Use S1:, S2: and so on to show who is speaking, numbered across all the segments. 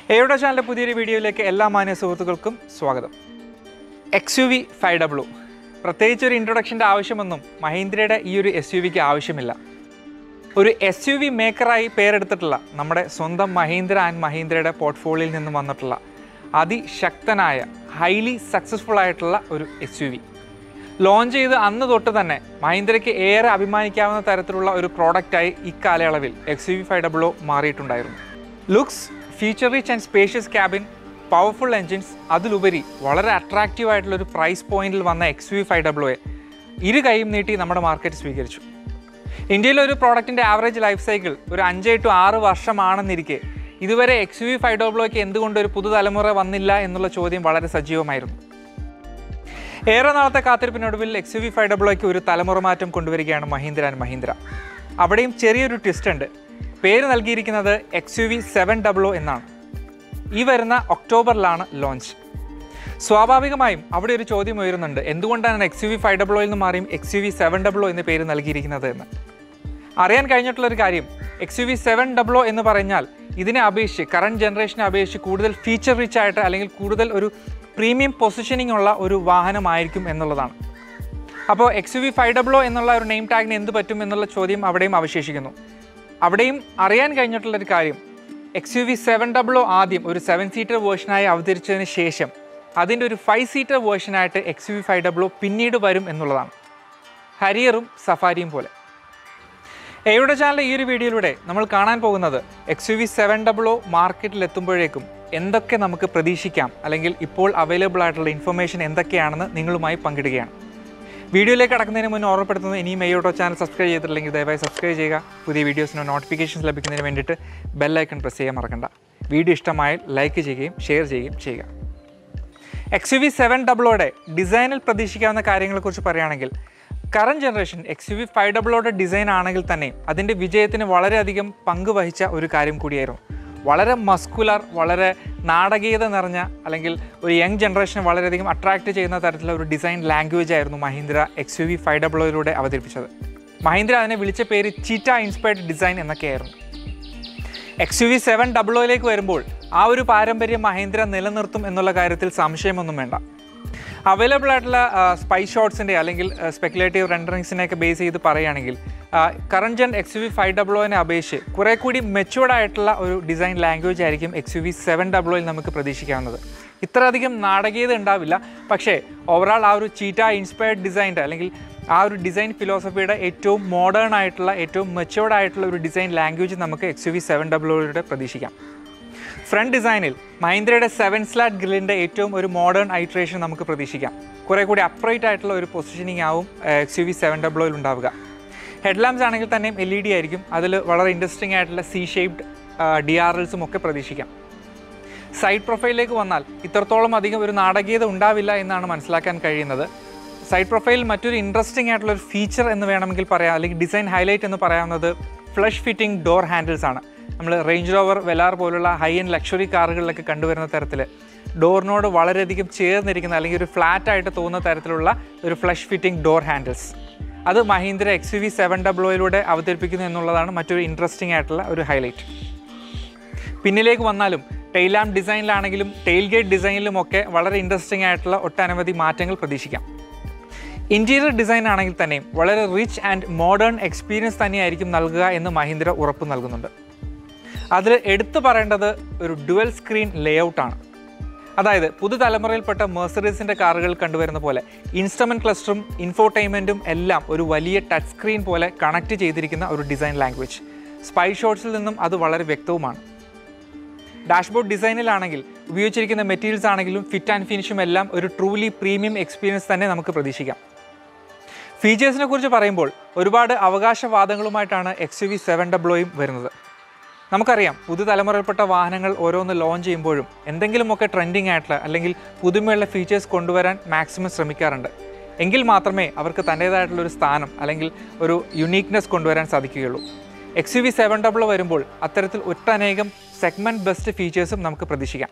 S1: AyeAuto channel പുതിയൊരു വീഡിയോയിലേക്ക് എല്ലാ മാന്യ സുഹൃത്തുക്കൾക്കും സ്വാഗതം. XUV500 പ്രത്യേകിച്ച് ഒരു ഇൻട്രൊഡക്ഷൻ്റെ ആവശ്യമൊന്നും മഹീന്ദ്രയുടെ ഈ ഒരു SUVക്ക് ആവശ്യമില്ല. ഒരു SUV മേക്കറായി പേരെടുത്തിട്ടുള്ള നമ്മുടെ സ്വന്തം മഹീന്ദ്ര ആൻഡ് മഹീന്ദ്രയുടെ പോർട്ട്ഫോളിയോയിൽ നിന്നും വന്നിട്ടുള്ള അതിശക്തനായ ഹൈലി സക്സസ്ഫുൾ ആയിട്ടുള്ള ഒരു SUV. ലോഞ്ച് ചെയ്ത് അന്ന് തൊട്ട് തന്നെ മഹീന്ദ്രയ്ക്ക് ഏറെ അഭിമാനിക്കാവുന്ന തരത്തിലുള്ള ഒരു പ്രോഡക്റ്റായി ഇക്കാലയളവിൽ XUV500 മാറിയിട്ടുണ്ടായിരുന്നു. Looks, feature rich and spacious cabin, powerful engines, അതിലുപരി വളരെ അട്രാക്റ്റീവ് ആയിട്ടുള്ളൊരു പ്രൈസ് പോയിന്റിൽ വന്ന XUV500 ഇരു കൈയും നീട്ടി നമ്മുടെ മാർക്കറ്റ് സ്വീകരിച്ചു. ഇന്ത്യയിലെ ഒരു പ്രോഡക്റ്റിൻ്റെ ആവറേജ് ലൈഫ് സൈക്കിൾ ഒരു 5 to 6 വർഷമാണെന്നിരിക്കെ ഇതുവരെ XUV500 എന്തുകൊണ്ട് ഒരു പുതുതലമുറ വന്നില്ല എന്നുള്ള ചോദ്യം വളരെ സജീവമായിരുന്നു. ഏറെ നാളത്തെ കാത്തിരിപ്പിനൊടുവിൽ XUV500 ഒരു തലമുറ മാറ്റം കൊണ്ടുവരികയാണ് മഹീന്ദ്ര ആൻഡ് മഹീന്ദ്ര. അവിടെയും ചെറിയൊരു ട്വിസ്റ്റ് ഉണ്ട്. പേര് നൽകിയിരിക്കുന്നത് XUV700 എന്നാണ്. ഈ വരുന്ന ഒക്ടോബറിലാണ് ലോഞ്ച്. സ്വാഭാവികമായും അവിടെ ഒരു ചോദ്യം ഉയരുന്നുണ്ട്, എന്തുകൊണ്ടാണ് XUV500 നിന്ന് മാറിയും XUV700 എന്ന് പേര് നൽകിയിരിക്കുന്നത് എന്ന്. അറിയാൻ കഴിഞ്ഞിട്ടുള്ളൊരു കാര്യം, XUV700 എന്ന് പറഞ്ഞാൽ ഇതിനെ അപേക്ഷിച്ച് കറണ്ട് ജനറേഷനെ അപേക്ഷിച്ച് കൂടുതൽ ഫീച്ചർ റിച്ച് ആയിട്ട് അല്ലെങ്കിൽ കൂടുതൽ ഒരു പ്രീമിയം പൊസിഷനിങ് ഉള്ള ഒരു വാഹനമായിരിക്കും എന്നുള്ളതാണ്. അപ്പോൾ XUV500 എന്നുള്ള ഒരു നെയിം ടാഗിന് എന്ത് പറ്റും എന്നുള്ള ചോദ്യം അവിടെയും അവശേഷിക്കുന്നു. അവിടെയും അറിയാൻ കഴിഞ്ഞിട്ടുള്ളൊരു കാര്യം, XUV700 ആദ്യം ഒരു 7 സീറ്റർ വേർഷനായി അവതരിച്ചതിന് ശേഷം അതിൻ്റെ ഒരു 5 സീറ്റർ വേർഷനായിട്ട് XUV500 പിന്നീട് വരും എന്നുള്ളതാണ്. ഹരിയറും സഫാരിയും പോലെ. AyeAuto ചാനലിലെ ഈ ഒരു വീഡിയോയിലൂടെ നമ്മൾ കാണാൻ പോകുന്നത് XUV700 മാർക്കറ്റിലെത്തുമ്പോഴേക്കും എന്തൊക്കെ നമുക്ക് പ്രതീക്ഷിക്കാം, അല്ലെങ്കിൽ ഇപ്പോൾ അവൈലബിൾ ആയിട്ടുള്ള ഇൻഫർമേഷൻ എന്തൊക്കെയാണെന്ന് നിങ്ങളുമായി പങ്കിടുകയാണ്. വീഡിയോയിലേക്ക് കടക്കുന്നതിന് മുന്നേ ഓർമ്മപ്പെടുത്തുന്നത്, ഇനിയും AyeAuto ചാനൽ സബ്സ്ക്രൈബ് ചെയ്തിട്ടില്ലെങ്കിൽ ദയവായി സബ്സ്ക്രൈബ് ചെയ്യുക. പുതിയ വീഡിയോസിന് നോട്ടിഫിക്കേഷൻസ് ലഭിക്കുന്നതിന് വേണ്ടിയിട്ട് ബെല്ലൈക്കൺ പ്രസ് ചെയ്യാൻ മറക്കണ്ട. വീഡിയോ ഇഷ്ടമായാൽ ലൈക്ക് ചെയ്യുകയും ഷെയർ ചെയ്യുകയും ചെയ്യുക. XUV700 ഡിസൈനിൽ പ്രതീക്ഷിക്കാവുന്ന കാര്യങ്ങളെക്കുറിച്ച് പറയുകയാണെങ്കിൽ, കറണ്ട് ജനറേഷൻ XUV500 ഡിസൈൻ ആണെങ്കിൽ തന്നെ അതിൻ്റെ വിജയത്തിന് വളരെയധികം പങ്ക് വഹിച്ച ഒരു കാര്യം കൂടിയായിരുന്നു. വളരെ മസ്കുലർ, വളരെ നാടകീയത നിറഞ്ഞ, അല്ലെങ്കിൽ ഒരു യങ് ജനറേഷനെ വളരെയധികം അട്രാക്റ്റ് ചെയ്യുന്ന തരത്തിലുള്ള ഒരു ഡിസൈൻ ലാംഗ്വേജ് ആയിരുന്നു മഹീന്ദ്ര XUV500 അവതരിപ്പിച്ചത്. മഹീന്ദ്ര അതിനെ വിളിച്ച പേര് ചീറ്റ ഇൻസ്പയർഡ് ഡിസൈൻ എന്നൊക്കെയായിരുന്നു. XUV700 വരുമ്പോൾ ആ ഒരു പാരമ്പര്യം മഹീന്ദ്ര നിലനിർത്തും എന്നുള്ള കാര്യത്തിൽ സംശയമൊന്നും വേണ്ട. അവൈലബിൾ ആയിട്ടുള്ള സ്പൈ ഷോട്ട്സിൻ്റെ അല്ലെങ്കിൽ സ്പെക്കുലേറ്റീവ് റെൻഡറിങ്സിനെയൊക്കെ ബേസ് ചെയ്ത് പറയുകയാണെങ്കിൽ കറണ്ട് ജൻ XUV500 അപേക്ഷിച്ച് കുറേ കൂടി മെച്യൂർഡ് ആയിട്ടുള്ള ഒരു ഡിസൈൻ ലാംഗ്വേജ് ആയിരിക്കും XUV700 നമുക്ക് പ്രതീക്ഷിക്കാവുന്നത്. ഇത്രയധികം നാടകീയത ഉണ്ടാവില്ല, പക്ഷേ ഓവറാൾ ആ ഒരു ചീറ്റ ഇൻസ്പയർഡ് ഡിസൈൻ്റെ അല്ലെങ്കിൽ ആ ഒരു ഡിസൈൻ ഫിലോസഫിയുടെ ഏറ്റവും മോഡേൺ ആയിട്ടുള്ള, ഏറ്റവും മെച്യൂർഡ് ആയിട്ടുള്ള ഒരു ഡിസൈൻ ലാംഗ്വേജ് നമുക്ക് XUV700 പ്രതീക്ഷിക്കാം. ഫ്രണ്ട് ഡിസൈനിൽ മഹീന്ദ്രയുടെ 7 സ്ലാറ്റ് ഗ്രില്ലിൻ്റെ ഏറ്റവും ഒരു മോഡേൺ ഐട്രേഷൻ നമുക്ക് പ്രതീക്ഷിക്കാം. കുറേ കൂടി അപ്രൈറ്റ് ആയിട്ടുള്ള ഒരു പൊസിഷനിങ് ആവും XUV700 ഉണ്ടാവുക. ഹെഡ്ലാമ്പ്സ് ആണെങ്കിൽ തന്നെയും LED ആയിരിക്കും. അതിൽ വളരെ ഇൻട്രസ്റ്റിംഗ് ആയിട്ടുള്ള C-ഷേപ്ഡ് DRLസും ഒക്കെ പ്രതീക്ഷിക്കാം. സൈഡ് പ്രൊഫൈലിലേക്ക് വന്നാൽ ഇത്രത്തോളം അധികം ഒരു നാടകീയത ഉണ്ടാവില്ല എന്നാണ് മനസ്സിലാക്കാൻ കഴിയുന്നത്. സൈഡ് പ്രൊഫൈലിൽ മറ്റൊരു ഇൻട്രസ്റ്റിംഗ് ആയിട്ടുള്ള ഒരു ഫീച്ചർ എന്ന് വേണമെങ്കിൽ പറയാം, അല്ലെങ്കിൽ ഡിസൈൻ ഹൈലൈറ്റ് എന്ന് പറയാവുന്നത് ഫ്ലഷ് ഫിറ്റിംഗ് ഡോർ ഹാൻഡിൽസ് ആണ്. നമ്മൾ റേഞ്ച് റോവർ, വെലാർ പോലുള്ള ഹൈ എൻഡ് ലക്ഷറി കാറുകളിലൊക്കെ കണ്ടുവരുന്ന തരത്തിൽ ഡോറിനോട് വളരെയധികം ചേർന്നിരിക്കുന്ന, അല്ലെങ്കിൽ ഒരു ഫ്ലാറ്റായിട്ട് തോന്നുന്ന തരത്തിലുള്ള ഒരു ഫ്ലഷ് ഫിറ്റിംഗ് ഡോർ ഹാൻഡിൽസ്, അത് മഹീന്ദ്ര XUV700 അവതരിപ്പിക്കുന്നു എന്നുള്ളതാണ് മറ്റൊരു ഇൻട്രസ്റ്റിംഗ് ആയിട്ടുള്ള ഒരു ഹൈലൈറ്റ്. പിന്നിലേക്ക് വന്നാലും ടെയിൽ ലാമ്പ് ഡിസൈനിലാണെങ്കിലും ടെയിൽ ഗേറ്റ് ഡിസൈനിലുമൊക്കെ വളരെ ഇൻട്രസ്റ്റിംഗ് ആയിട്ടുള്ള ഒട്ടനവധി മാറ്റങ്ങൾ പ്രതീക്ഷിക്കാം. ഇൻറ്റീരിയർ ഡിസൈൻ ആണെങ്കിൽ തന്നെയും വളരെ റിച്ച് ആൻഡ് മോഡേൺ എക്സ്പീരിയൻസ് തന്നെയായിരിക്കും നൽകുക എന്ന് മഹീന്ദ്ര ഉറപ്പ് നൽകുന്നുണ്ട്. അതിൽ എടുത്തു പറയേണ്ടത് ഒരു ഡുവൽ സ്ക്രീൻ ലേഔട്ടാണ്. അതായത് പുതുതലമുറയിൽപ്പെട്ട മെർസിഡീസിൻ്റെ കാറുകൾ കണ്ടുവരുന്ന പോലെ ഇൻസ്ട്രുമെൻറ്റ് ക്ലസ്റ്ററും ഇൻഫോർടൈൻമെൻറ്റും എല്ലാം ഒരു വലിയ ടച്ച് സ്ക്രീൻ പോലെ കണക്ട് ചെയ്തിരിക്കുന്ന ഒരു ഡിസൈൻ ലാംഗ്വേജ്. സ്പൈ ഷോട്ട്സിൽ നിന്നും അത് വളരെ വ്യക്തവുമാണ്. ഡാഷ്ബോർഡ് ഡിസൈനിലാണെങ്കിൽ ഉപയോഗിച്ചിരിക്കുന്ന മെറ്റീരിയൽസ് ആണെങ്കിലും ഫിറ്റ് ആൻഡ് ഫിനിഷും എല്ലാം ഒരു ട്രൂലി പ്രീമിയം എക്സ്പീരിയൻസ് തന്നെ നമുക്ക് പ്രതീക്ഷിക്കാം. ഫീച്ചേഴ്സിനെ കുറിച്ച് പറയുമ്പോൾ ഒരുപാട് അവകാശവാദങ്ങളുമായിട്ടാണ് XUV700 വരുന്നത്. നമുക്കറിയാം, പുതുതലമുറയിൽപ്പെട്ട വാഹനങ്ങൾ ഓരോന്ന് ലോഞ്ച് ചെയ്യുമ്പോഴും എന്തെങ്കിലുമൊക്കെ ട്രെൻഡിങ് ആയിട്ടുള്ള അല്ലെങ്കിൽ പുതുമയുള്ള ഫീച്ചേഴ്സ് കൊണ്ടുവരാൻ മാക്സിമം ശ്രമിക്കാറുണ്ട്. എങ്കിൽ മാത്രമേ അവർക്ക് തൻ്റേതായിട്ടുള്ളൊരു സ്ഥാനം അല്ലെങ്കിൽ ഒരു യുണീക്നെസ് കൊണ്ടുവരാൻ സാധിക്കുകയുള്ളൂ. XUV700 വരുമ്പോൾ അത്തരത്തിൽ ഒട്ടനേകം സെഗ്മെൻറ്റ് ബെസ്റ്റ് ഫീച്ചേഴ്സും നമുക്ക് പ്രതീക്ഷിക്കാം.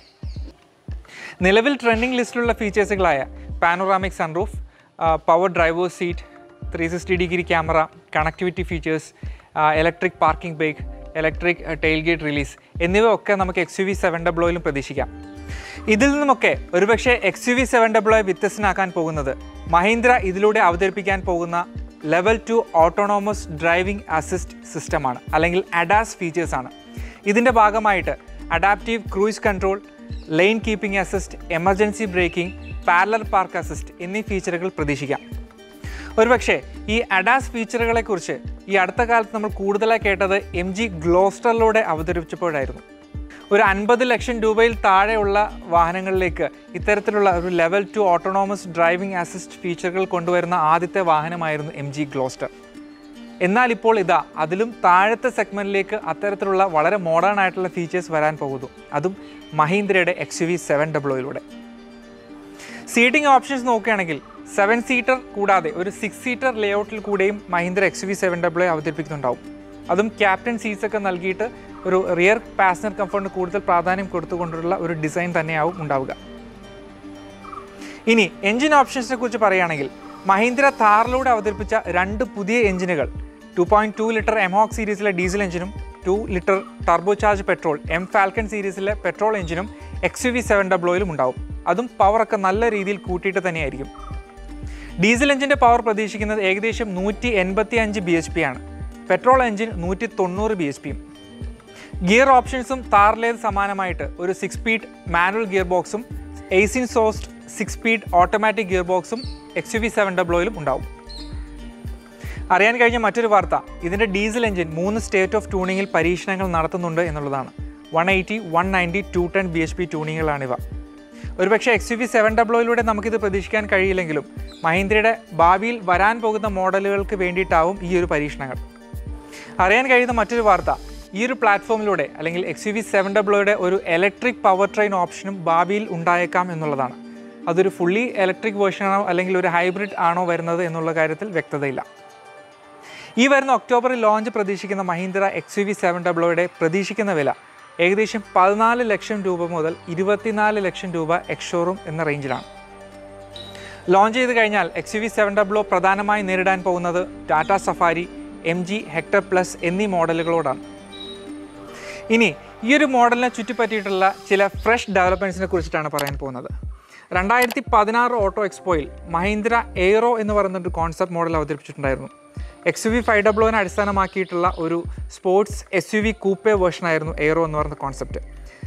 S1: നിലവിൽ ട്രെൻഡിങ് ലിസ്റ്റിലുള്ള ഫീച്ചേഴ്സുകളായ panoramic sunroof, power drivers seat, 360 degree camera, connectivity features, electric parking brake, electric tail gate release എന്നിവയൊക്കെ നമുക്ക് XUV700 പ്രതീക്ഷിക്കാം. ഇതിൽ നിന്നുമൊക്കെ ഒരുപക്ഷെ XUV700 വ്യത്യസ്തനാക്കാൻ പോകുന്നത് മഹീന്ദ്ര ഇതിലൂടെ അവതരിപ്പിക്കാൻ പോകുന്ന ലെവൽ 2 ഓട്ടോണോമസ് ഡ്രൈവിംഗ് അസിസ്റ്റ് സിസ്റ്റമാണ്, അല്ലെങ്കിൽ അഡാസ് ഫീച്ചേഴ്സാണ്. ഇതിൻ്റെ ഭാഗമായിട്ട് adaptive cruise control, lane keeping assist, emergency braking, parallel park assist എന്നീ ഫീച്ചറുകൾ പ്രതീക്ഷിക്കാം. ഒരുപക്ഷെ ഈ അഡാസ് ഫീച്ചറുകളെക്കുറിച്ച് ഈ അടുത്ത കാലത്ത് നമ്മൾ കൂടുതലായി കേട്ടത് MG ഗ്ലോസ്റ്ററിലൂടെ അവതരിപ്പിച്ചപ്പോഴായിരുന്നു. ഒരു 50 ലക്ഷം രൂപയിൽ താഴെയുള്ള വാഹനങ്ങളിലേക്ക് ഇത്തരത്തിലുള്ള ഒരു ലെവൽ 2 ഓട്ടോണോമസ് ഡ്രൈവിംഗ് അസിസ്റ്റ് ഫീച്ചറുകൾ കൊണ്ടുവരുന്ന ആദ്യത്തെ വാഹനമായിരുന്നു MG ഗ്ലോസ്റ്റർ. എന്നാൽ ഇപ്പോൾ ഇതാ അതിലും താഴത്തെ സെഗ്മെൻറ്റിലേക്ക് അത്തരത്തിലുള്ള വളരെ മോഡേൺ ആയിട്ടുള്ള ഫീച്ചേഴ്സ് വരാൻ പോകുന്നു, അതും മഹീന്ദ്രയുടെ XUV700. സീറ്റിംഗ് ഓപ്ഷൻസ് നോക്കുകയാണെങ്കിൽ 7 സീറ്റർ കൂടാതെ ഒരു 6 സീറ്റർ ലേഔട്ടിൽ കൂടെയും മഹീന്ദ്ര XUV700 അവതരിപ്പിക്കുന്നുണ്ടാവും. അതും ക്യാപ്റ്റൻ സീറ്റ്സൊക്കെ നൽകിയിട്ട് ഒരു റിയർ പാസഞ്ചർ കംഫർട്ടിന് കൂടുതൽ പ്രാധാന്യം കൊടുത്തുകൊണ്ടുള്ള ഒരു ഡിസൈൻ തന്നെയാവും ഉണ്ടാവുക. ഇനി എഞ്ചിൻ ഓപ്ഷൻസിനെ കുറിച്ച് പറയുകയാണെങ്കിൽ മഹീന്ദ്ര താറിലൂടെ അവതരിപ്പിച്ച 2 പുതിയ എഞ്ചിനുകൾ 2.2 ലിറ്റർ എംഹോക് സീരീസിലെ ഡീസൽ എഞ്ചിനും 2 ലിറ്റർ ടർബോചാർജ് പെട്രോൾ ഫാൽക്കൺ സീരീസിലെ പെട്രോൾ എഞ്ചിനും XUV700 ഉണ്ടാവും. അതും പവറൊക്കെ നല്ല രീതിയിൽ കൂട്ടിയിട്ട് തന്നെയായിരിക്കും. ഡീസൽ എഞ്ചിൻ്റെ പവർ പ്രതീക്ഷിക്കുന്നത് ഏകദേശം 185 bhp ആണ്. Petrol engine 190 bhp. ഗിയർ ഓപ്ഷൻസും താറിലേത് സമാനമായിട്ട് ഒരു 6 സ്പീഡ് മാനുവൽ ഗിയർ ബോക്സും 18 സോഴ്സ്ഡ് 6 സ്പീഡ് ഓട്ടോമാറ്റിക് ഗിയർ ബോക്സും XUV700 ഉണ്ടാവും. അറിയാൻ കഴിഞ്ഞ മറ്റൊരു വാർത്ത ഇതിൻ്റെ ഡീസൽ എഞ്ചിൻ 3 സ്റ്റേറ്റ് ഓഫ് ട്യൂണിങ്ങിൽ പരീക്ഷണങ്ങൾ നടത്തുന്നുണ്ട് എന്നുള്ളതാണ്. 180, 190, 210 bhp ട്യൂണിങ്ങുകളാണിവ. ഒരുപക്ഷെ XUV700 നമുക്കിത് പ്രതീക്ഷിക്കാൻ കഴിയില്ലെങ്കിലും മഹീന്ദ്രയുടെ ഭാവിയിൽ വരാൻ പോകുന്ന മോഡലുകൾക്ക് വേണ്ടിയിട്ടാവും ഈ ഒരു പരീക്ഷണങ്ങൾ. അറിയാൻ കഴിയുന്ന മറ്റൊരു വാർത്ത ഈ ഒരു പ്ലാറ്റ്ഫോമിലൂടെ അല്ലെങ്കിൽ XUV700 ഒരു ഇലക്ട്രിക് പവർ ട്രെയിൻ ഓപ്ഷനും ഭാവിയിൽ ഉണ്ടായേക്കാം എന്നുള്ളതാണ്. അതൊരു ഫുള്ളി ഇലക്ട്രിക് വേർഷനാണോ അല്ലെങ്കിൽ ഒരു ഹൈബ്രിഡ് ആണോ വരുന്നത് എന്നുള്ള കാര്യത്തിൽ വ്യക്തതയില്ല. ഈ വരുന്ന ഒക്ടോബറിൽ ലോഞ്ച് പ്രതീക്ഷിക്കുന്ന മഹീന്ദ്ര XUV700 പ്രതീക്ഷിക്കുന്ന വില ഏകദേശം 14 ലക്ഷം രൂപ മുതൽ 24 ലക്ഷം രൂപ എക്സ്ഷോറൂം എന്ന റേഞ്ചിലാണ്. ലോഞ്ച് ചെയ്ത് കഴിഞ്ഞാൽ XUV700 പ്രധാനമായി നേരിടാൻ പോകുന്നത് Tata Safari, MG Hector plus എന്നീ മോഡലുകളോടാണ്. ഇനി ഈ ഒരു മോഡലിനെ ചുറ്റിപ്പറ്റിയിട്ടുള്ള ചില ഫ്രഷ് ഡെവലപ്മെൻറ്റ്സിനെ കുറിച്ചിട്ടാണ് പറയാൻ പോകുന്നത്. 2016 ഓട്ടോ എക്സ്പോയിൽ മഹീന്ദ്ര എയ്റോ എന്ന് പറയുന്നൊരു കോൺസെപ്റ്റ് മോഡൽ അവതരിപ്പിച്ചിട്ടുണ്ടായിരുന്നു. XUV500 അടിസ്ഥാനമാക്കിയിട്ടുള്ള ഒരു സ്പോർട്സ് SUV കൂപ്പേ വേർഷനായിരുന്നു എയ്റോ എന്ന് പറയുന്ന കോൺസെപ്റ്റ്.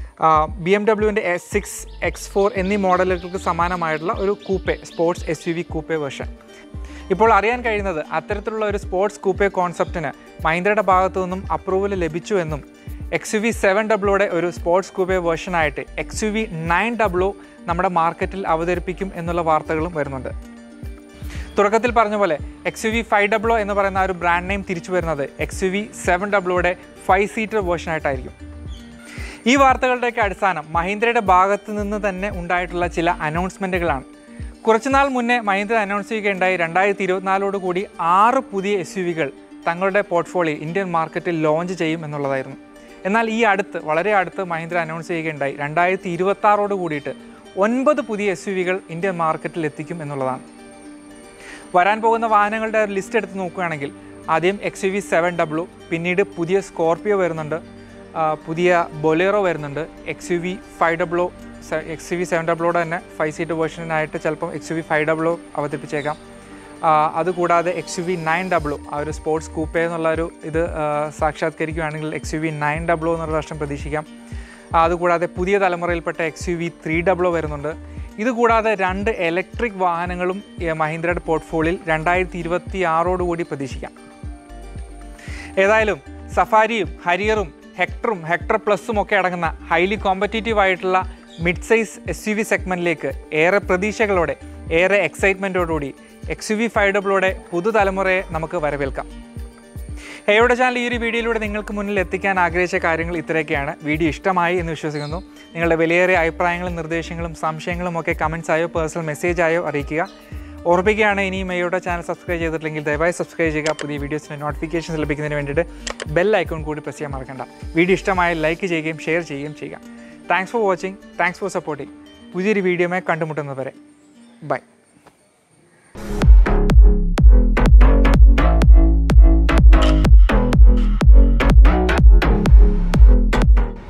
S1: BMW S6, X4 എന്നീ മോഡലുകൾക്ക് സമാനമായിട്ടുള്ള ഒരു coupe sports SUV coupe version. ഇപ്പോൾ അറിയാൻ കഴിയുന്നത് അത്തരത്തിലുള്ള ഒരു സ്പോർട്സ് കൂപ്പേ കോൺസെപ്റ്റിന് മഹീന്ദ്രയുടെ ഭാഗത്തു നിന്നും അപ്രൂവൽ ലഭിച്ചു എന്നും XUV700 ഒരു സ്പോർട്സ് കൂപ്പേ വേർഷനായിട്ട് XUV900 നമ്മുടെ മാർക്കറ്റിൽ അവതരിപ്പിക്കും എന്നുള്ള വാർത്തകളും വരുന്നുണ്ട്. തുടക്കത്തിൽ പറഞ്ഞ പോലെ XUV500 എന്ന് പറയുന്ന ഒരു ബ്രാൻഡ് നെയിം തിരിച്ചു വരുന്നത് XUV700 5 സീറ്റർ വേർഷനായിട്ടായിരിക്കും. ഈ വാർത്തകളുടെയൊക്കെ അടിസ്ഥാനം മഹീന്ദ്രയുടെ ഭാഗത്ത് നിന്ന് തന്നെ ഉണ്ടായിട്ടുള്ള ചില അനൗൺസ്മെൻറ്റുകളാണ്. കുറച്ചുനാൾ മുന്നേ മഹീന്ദ്ര അനൗൺസ് ചെയ്യുകയുണ്ടായി 2024 കൂടി 6 പുതിയ SUVകൾ തങ്ങളുടെ പോർട്ട്ഫോളിയോ ഇന്ത്യൻ മാർക്കറ്റിൽ ലോഞ്ച് ചെയ്യും എന്നുള്ളതായിരുന്നു. എന്നാൽ ഈ വളരെ അടുത്ത് മഹീന്ദ്ര അനൗൺസ് ചെയ്യുകയുണ്ടായി 2026 കൂടിയിട്ട് 9 പുതിയ SUVകൾ ഇന്ത്യൻ മാർക്കറ്റിൽ എത്തിക്കും എന്നുള്ളതാണ്. വരാൻ പോകുന്ന വാഹനങ്ങളുടെ ഒരു ലിസ്റ്റ് എടുത്ത് നോക്കുകയാണെങ്കിൽ ആദ്യം XUV700, പിന്നീട് പുതിയ സ്കോർപിയോ വരുന്നുണ്ട്, പുതിയ ബൊലേറോ വരുന്നുണ്ട്, XUV700 തന്നെ 5 സീറ്റർ വേർഷനായിട്ട് ചിലപ്പം XUV500 അവതരിപ്പിച്ചേക്കാം. അതുകൂടാതെ XUV900 ആ ഒരു സ്പോർട്സ് കൂപ്പേ എന്നുള്ളൊരു ഇത് സാക്ഷാത്കരിക്കുകയാണെങ്കിൽ XUV900 എന്നുള്ള വർഷം പ്രതീക്ഷിക്കാം. അതുകൂടാതെ പുതിയ തലമുറയിൽപ്പെട്ട XUV300 വരുന്നുണ്ട്. ഇതുകൂടാതെ 2 ഇലക്ട്രിക് വാഹനങ്ങളും മഹീന്ദ്രയുടെ പോർട്ട്ഫോളിയോയിൽ 2026 കൂടി പ്രതീക്ഷിക്കാം. ഏതായാലും സഫാരിയും ഹരിയറും ഹെക്ടർ പ്ലസും ഒക്കെ അടങ്ങുന്ന ഹൈലി കോമ്പറ്റീറ്റീവ് ആയിട്ടുള്ള മിഡ് സൈസ് SUV സെഗ്മെൻറ്റിലേക്ക് ഏറെ പ്രതീക്ഷകളോടെ ഏറെ എക്സൈറ്റ്മെൻറ്റോടുകൂടി XUV500 പുതുതലമുറയെ നമുക്ക് വരവേൽക്കാം. AyeAuto ചാനൽ ഈ ഒരു വീഡിയോയിലൂടെ നിങ്ങൾക്ക് മുന്നിൽ എത്തിക്കാൻ ആഗ്രഹിച്ച കാര്യങ്ങൾ ഇത്രയൊക്കെയാണ്. വീഡിയോ ഇഷ്ടമായി എന്ന് വിശ്വസിക്കുന്നു. നിങ്ങളുടെ വിലയേറിയ അഭിപ്രായങ്ങളും നിർദ്ദേശങ്ങളും സംശയങ്ങളും ഒക്കെ കമൻസ് ആയോ പേഴ്സണൽ മെസ്സേജ് ആയോ അറിയിക്കുക. ഓർമ്മിക്കുകയാണ്, ഇനിയും AyeAuto ചാനൽ സബ്സ്ക്രൈബ് ചെയ്തിട്ടില്ലെങ്കിൽ ദയവായി സബ്സ്ക്രൈബ് ചെയ്യുക. പുതിയ വീഡിയോസിൻ്റെ നോട്ടിഫിക്കേഷൻസ് ലഭിക്കുന്നതിന് വേണ്ടിയിട്ട് ബെൽ ഐക്കൺ കൂടി പ്രസ് ചെയ്യാൻ മറക്കണ്ട. വീഡിയോ ഇഷ്ടമായി ലൈക്ക് ചെയ്യുകയും ഷെയർ ചെയ്യുകയും ചെയ്യുക. Thanks for watching, thanks for supporting. പുതിയൊരു വീഡിയോയുമായി കണ്ടുമുട്ടുന്നതുവരെ ബൈ.